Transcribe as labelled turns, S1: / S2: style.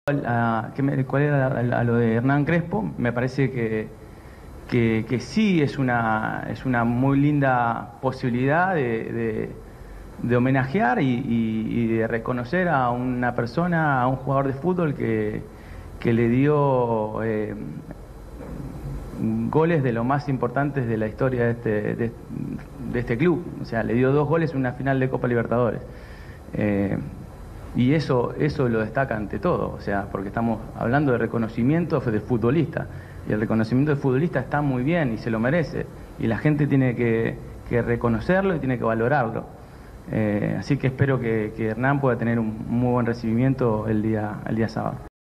S1: ¿Cuál era a lo de Hernán Crespo? Me parece que sí es una muy linda posibilidad de homenajear y de reconocer a una persona, a un jugador de fútbol que le dio goles de lo más importantes de la historia de este club. O sea, le dio 2 goles en una final de Copa Libertadores. Y eso lo destaca ante todo, o sea, porque estamos hablando de reconocimiento de futbolista. Y el reconocimiento de futbolista está muy bien y se lo merece. Y la gente tiene que reconocerlo y tiene que valorarlo. Así que espero que Hernán pueda tener un muy buen recibimiento el día sábado.